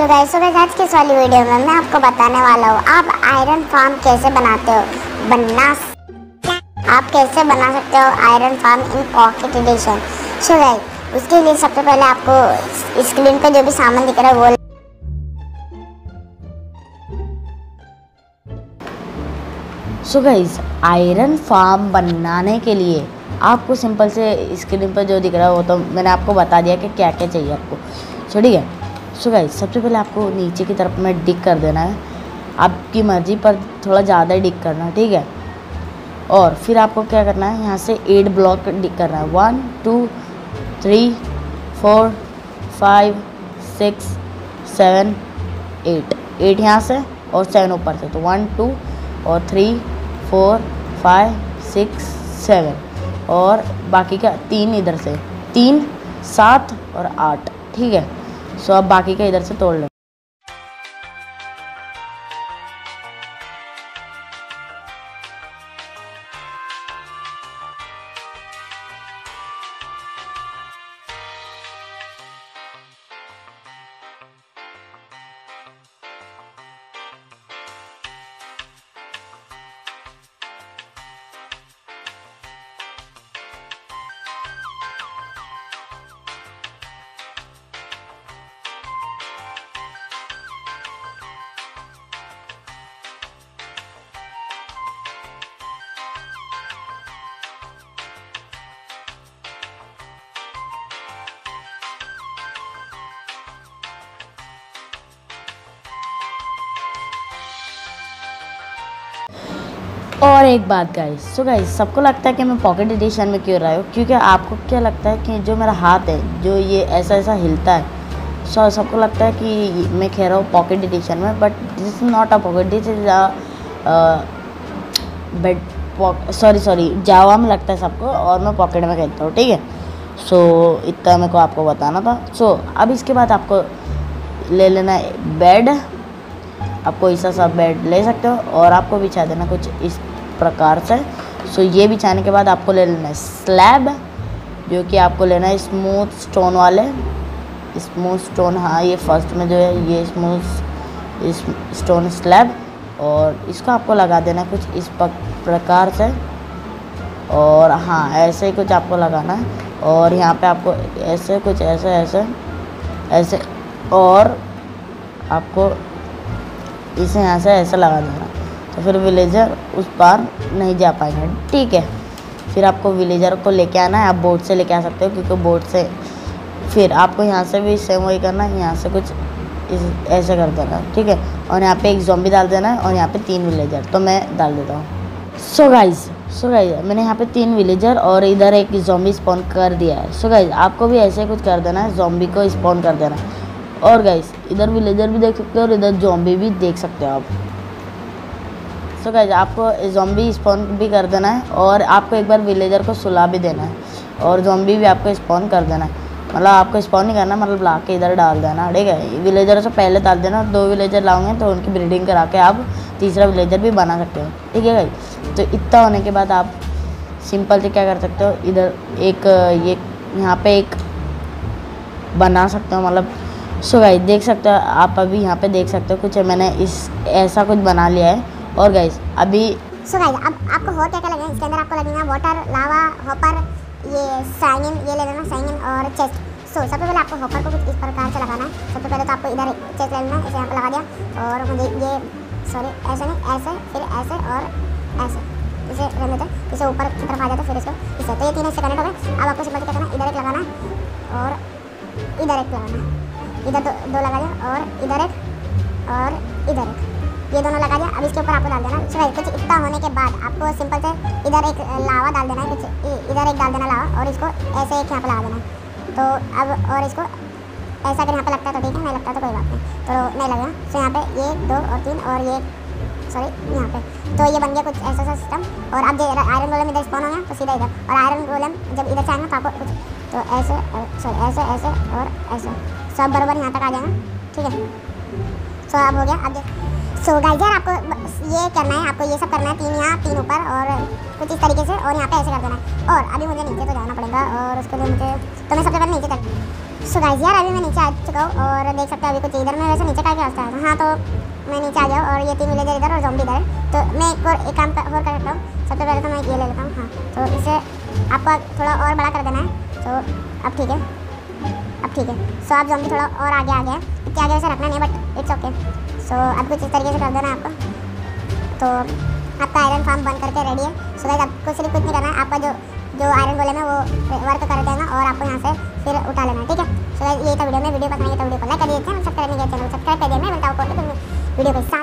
Hello guys, आज की इस वाली वीडियो में मैं आपको बताने वाला हूँ आप आयरन फार्म कैसे बनाते हो आप कैसे बना सकते हो iron farm in pocket edition. So guys, उसके लिए सबसे पहले आपको स्क्रीन पे जो भी सामान दिख रहा है वो गाइस, आयरन फार्म बनाने के लिए आपको सिंपल से स्क्रीन पर जो दिख रहा है वो तो मैंने आपको बता दिया कि क्या क्या चाहिए आपको। ठीक है। गाइस, सबसे पहले आपको नीचे की तरफ में डिग कर देना है, आपकी मर्जी पर थोड़ा ज़्यादा डिग करना है। ठीक है। और फिर आपको क्या करना है, यहाँ से 8 ब्लॉक डिग करना है। 1 2 3 4 5 6 7 8 यहाँ से और 7 ऊपर से, तो 1 2 और 3 4 5 6 7 और बाकी का 3 इधर से, 3 7 और 8। ठीक है। अब बाकी का इधर से तोड़ लो। और एक बात गाइस, सबको लगता है कि मैं पॉकेट एडिशन में क्यों रहा हूँ, क्योंकि आपको क्या लगता है कि जो मेरा हाथ है जो ये ऐसा ऐसा हिलता है, सबको लगता है कि मैं कह रहा हूँ पॉकेट एडिशन में, but this is not a pocket, this is sorry Java में लगता है सबको, और मैं पॉकेट में कहता हूँ। ठीक है। इतना मेरे को आपको बताना था। अब इसके बाद आपको ले लेना है बेड। आप कोई सा बेड ले सकते हो और आपको बिछा देना कुछ इस प्रकार से। ये बिछाने के बाद आपको ले लेना है स्लैब, जो कि आपको लेना है स्मूथ स्टोन वाले। स्मूथ स्टोन, हाँ, ये फर्स्ट में जो है ये स्मूथ स्टोन स्लैब, और इसको आपको लगा देना कुछ इस प्रकार से, और हाँ ऐसे ही कुछ आपको लगाना है। और यहाँ पे आपको ऐसे कुछ ऐसे और आपको इसे यहाँ से ऐसे लगा देना, तो फिर विलेजर उस पार नहीं जा पाएंगे। ठीक है। फिर आपको विलेजर को लेके आना है, आप बोट से लेके आ सकते हो, क्योंकि बोट से फिर आपको यहाँ से भी सेम वही करना है, यहाँ से कुछ ऐसे कर देना। ठीक है। और यहाँ पे एक ज़ॉम्बी डाल देना है और यहाँ पे 3 विलेजर, तो मैं डाल देता हूँ। सो गाइस, मैंने यहाँ पे 3 विलेजर और इधर एक ज़ॉम्बी स्पॉन कर दिया है। गाइस, आपको भी ऐसे कुछ कर देना है, ज़ॉम्बी को स्पॉन कर देना है। और गाइस, इधर विलेजर भी देख सकते हो और इधर ज़ॉम्बी भी देख सकते हो आप। गाइस, आपको ज़ॉम्बी स्पॉन भी कर देना है और आपको एक बार विलेजर को सुला भी देना है, और ज़ॉम्बी भी आपको स्पॉन कर देना है। मतलब आपको स्पॉन नहीं करना, मतलब ला के इधर डाल देना। ठीक है। विलेजर से पहले डाल देना, 2 विलेजर लाओगे तो उनकी ब्रीडिंग करा के आप तीसरा विलेजर भी बना सकते हो। ठीक है गाइस। तो इतना होने के बाद आप सिंपल से क्या कर सकते हो, इधर एक ये यहाँ पे एक बना सकते हो, मतलब गाइस देख सकते हो आप, अभी यहाँ पे देख सकते हो कुछ मैंने ऐसा कुछ बना लिया है। और गाइस अभी गाइस, अब आपको और क्या क्या लगेगा, इसके अंदर आपको लगेगा वाटर, लावा, हॉपर, ये साइनिन, ये ले लेना साइनिन और चेस्ट। सबसे पहले आपको हॉपर को कुछ इस प्रकार से लगाना है। सबसे पहले तो आपको इधर चेस्ट ले लेना है, इसे यहाँ पर लगा दिया, और मुझे ये ऐसे नहीं, ऐसे, फिर ऐसे और ऐसे, इसे रहने देते, इसे ऊपर की तरफ आ जाता, फिर इसको इसे, तो ये 3 इससे कनेक्ट हो गए। अब आपको सिंपल क्या करना है, इधर एक लगाना है और इधर एक लगाना है, इधर दो लगा दिया, और इधर एक और इधर एक, ये दोनों लगा दिया। अब इसके ऊपर आपको डाल देना कुछ इतना होने के बाद आपको सिंपल से इधर एक लावा डाल देना है, कुछ इधर एक डाल देना लावा, और इसको ऐसे एक यहाँ पे लगा देना। तो अब और इसको ऐसा अगर यहाँ पे लगता है तो ठीक है, नहीं लगता तो कोई बात नहीं, तो नहीं लगेगा। यहाँ पे 1 2 और 3 और ये यहाँ पे, तो ये बन गया कुछ ऐसा सा सिस्टम। और अब आयरन गोलेम इधर स्पॉन हो गया तो सीधा इधर, और आयरन गोलेम जब इधर से आएंगे तो आपको कुछ तो ऐसे ऐसे और ऐसे सब बराबर यहाँ तक आ जाएगा। ठीक है। अब हो गया। अब गाइस यार, आपको ये करना है, आपको ये सब करना है, 3 यहाँ 3 ऊपर और कुछ इस तरीके से, और यहाँ पे ऐसे कर देना है। और अभी मुझे नीचे तो जाना पड़ेगा, और उसके लिए मुझे तो मैं सबसे पहले नीचे चल। गाइस यार, अभी मैं नीचे आ चुका हूँ और और देख सकते हो अभी कुछ इधर में वैसे नीचे का क्या होता है। हाँ तो मैं नीचे आ गया और ये 3 विलेजर इधर और ज़ॉम्बी इधर है। तो मैं एक काम और कर सकता हूँ। सबसे पहले तो मैं ये ले लेता हूँ। हाँ तो इसे आपको थोड़ा और बड़ा कर देना है। तो अब ठीक है, अब ठीक है। सो आप ज़ॉम्बी थोड़ा और आगे आ गया, इतने आगे वैसे रखना नहीं बट इट्स ओके। सो अब कुछ इस तरीके से कर देना है आपको। तो आपका आयरन फार्म बंद करके रेडी है। सो गाइस आपको सिर्फ कुछ नहीं करना है, आपका जो आयरन गोलेम है वो वर्क कर देना और आपको यहाँ से फिर उठा लेना है, ठीक है। सो गाइस ये था वीडियो में। वीडियो पसंद आई तो वीडियो को लाइक कर दीजिए, चैनल सब्सक्राइब नहीं किया चैनल सब्सक्राइब कर दिया। मैं मिलता हूँ वीडियो के साथ।